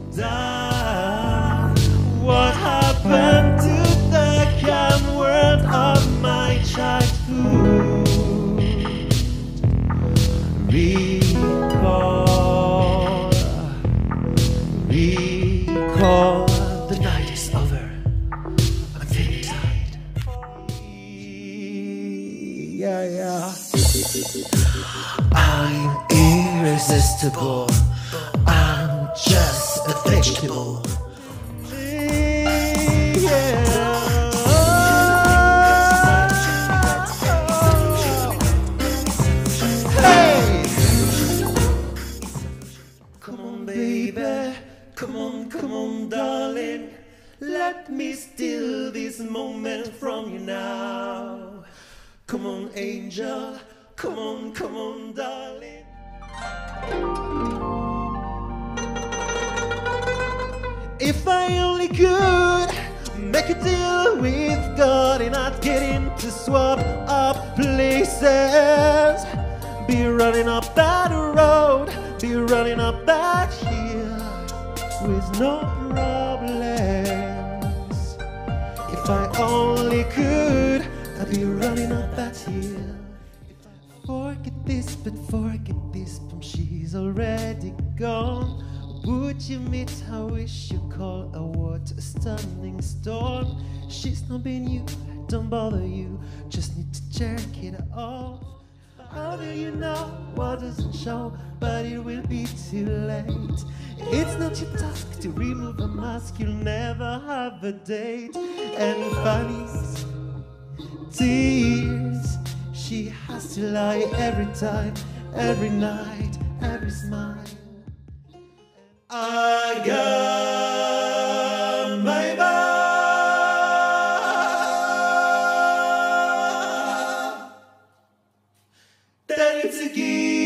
done? What happened to the calm world of my childhood? Recall, the night is over. I'm feeling tired. Yeah. I'm irresistible. I'm just a vegetable. Come on, baby. Come on, darling. Let me steal this moment from you now. Come on, angel. Come on, darling. If I only could make a deal with God and not get into swap up places. Be running up that road, be running up that hill with no problems. If I only could, I'd be running up that hill. Forget this, but she's already gone. Would you meet her? Wish you call a what a stunning storm. She's not been you, don't bother you, just need to jerk it off. How do you know what doesn't show? But it will be too late. It's not your task to remove a mask. You'll never have a date. And funnies, tears, she has to lie every time, every night, every smile. I got my back. That it's a gift.